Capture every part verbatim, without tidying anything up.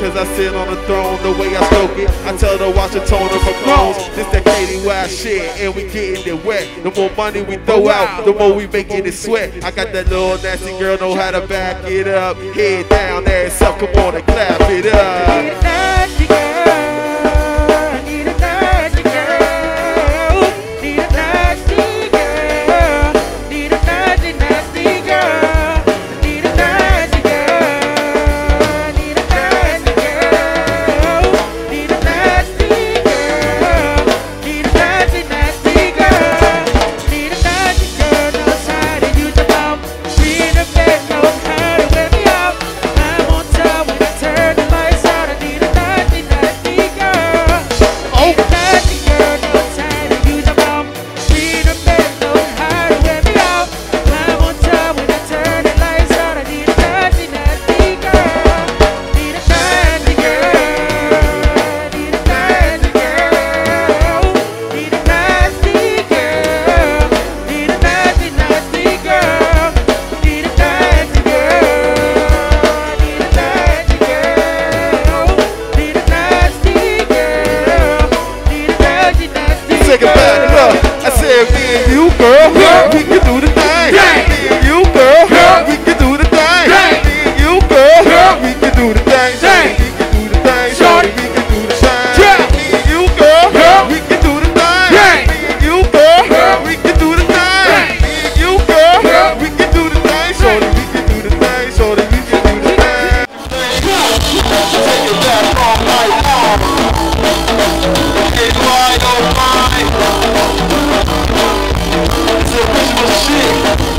cause I sit on the throne. The way I stroke it, I tell her watch the tone of her clothes. This that Katie wild shit, and we getting it wet. The more money we throw out, the more we making it sweat. I got that little nasty girl, know how to back it up. Head down, ass up, come on and clap it up. Nasty girl, need a nasty girl, need a nasty girl, need a nasty, nasty girl, need a nasty girl, need a nasty girl, need a nasty girl, need a nasty, nasty girl, need a nasty girl, knows how to use the mouth, need a bed, knows how to wear me out. I'm on time when I turn the lights out. I need a nasty, nasty girl. Need a nasty girl, knows how to use the mouth, need a bed, knows how to wear me out. I'm on time when I turn the lights out. I need a nasty, nasty girl. Need a nasty girl. Need a nasty girl. Need a nasty girl. Need a nasty, nasty girl. Need a nasty girl. Need a nasty girl. Need a nasty girl. Need a nasty, nasty Take it back, look. I said me and you, girl, we can do the thing. Me and you, girl, we can do the thing. Me and you, girl, we can do the thing. We can do the thing, shorty, we can do the thing. Me and you, girl, we can do the thing. Me and you, girl, we can do the thing. Me and you, girl, we can do the thing, shorty, we can do the thing, shorty, we can do the thing. Take it back all night long. Get wide open. It's original shit.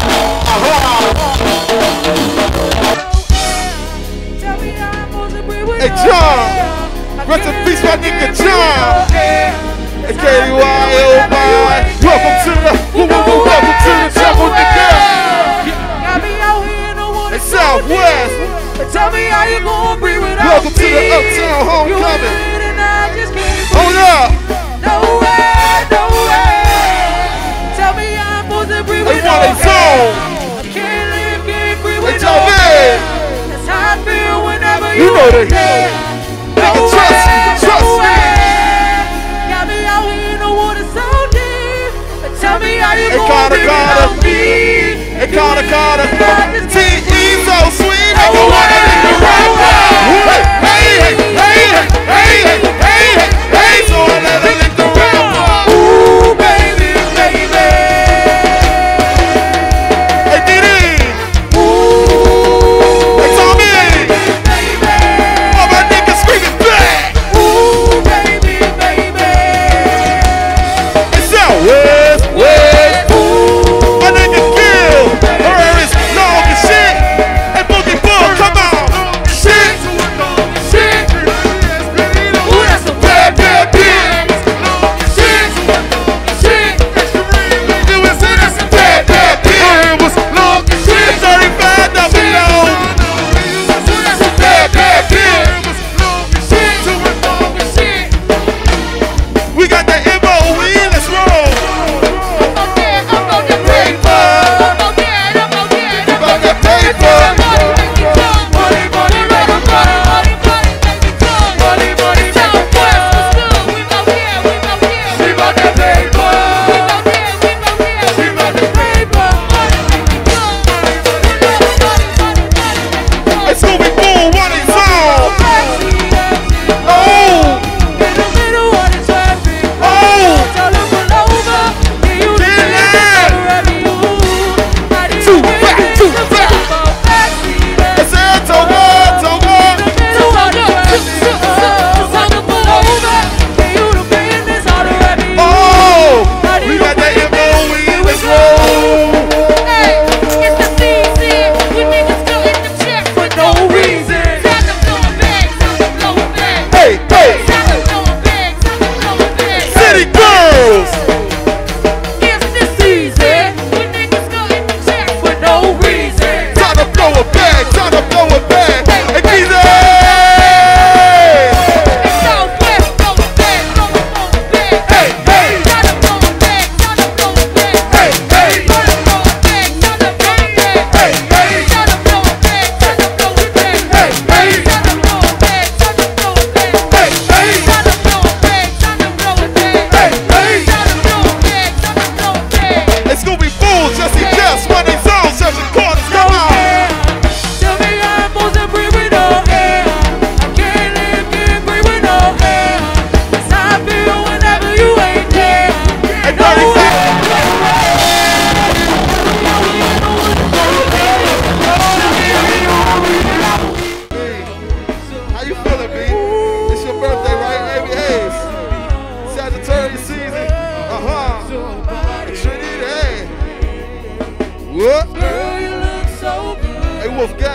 Tell me how I'm supposed to breathe with Hey, John. Rest in peace, my nigga John. Hey, K D Y, oh my. Welcome to the, woo, woo, woo, welcome to the jungle, nigga. Got me out here in the water. Hey, Southwest. Tell me how you gonna breathe without Welcome to the me. Uptown You Homecoming. in it and I just can't breathe. Hold up. No way, no way. Tell me how I'm supposed to breathe Hey, without Wally me. Zone. I can't live, can't breathe Hey, without Joe me. Man. That's how I feel whenever You you know are that. there. Nigga, trust me, trust me. Got me out here in the water so deep. But tell me how you Hey, gonna Carter, breathe Carter. without me. Hey, Carter, Carter. You T E so sweet. No Nigga, what a way, nigga no right way. now. Hey, hey, hey, hey, hey, hey, hey, hey, hey. So I let her lick the rapper. Ooh, baby, baby. Hey, Diddy. Ooh, Hey, Tommy. baby. All my niggas screaming back. Ooh, baby, baby. It's Southwest, West. Ooh, My nigga Gil. Her hair is long as shit. Hey, Boogie Boom, come on. Shit. shit. Ooh, that's some bad, bad bitch. Shit, shit. You was in us some bad, bad bitch. Her hair was long as shit. thirty-five double low. Ooh, that's some bad, bad bitch. Shit, shit. We got the M O E, let's roll. Okay, I'm on the paper. I'm on that, I'm on that, I'm About on that that paper. Money, make it come. Money, money, make it come. Money, money, make it come. Money, money, make it come. What's good? We out here, we out here. She about that paper. We out here, we out here. She about that Paper. Money, make it come. Money, money, money, money, money, make it come. Hey, Scooby Boom, what is on? Oh, In the middle of the traffic. oh. Tell them pull over. Can you Get do in. wherever you? I need Too a way fat, to too get fat. the backseat. I said to what, to what? In the middle of the traffic. Tell them pull over. Can you do business all the way? Oh, we got the M O E, let's roll. Hey, it's the season. We niggas still in the check for no reason. Time to blow it back, time to blow it back. Hey, hey, Time to blow it back, time to blow it back. city girls. It's the season. We niggas still in the check for no reason. Time to blow it back, time to blow it back. Hey, Geezy. Southwest, blow it back, blow it, blow it back. Hey, hey, Time to blow it back, time to blow it back. hey, hey, Time to blow it back, time to blow it back. hey, hey, Time to blow it back, time to blow it back. hey, hey. Time to blow it back, time to both got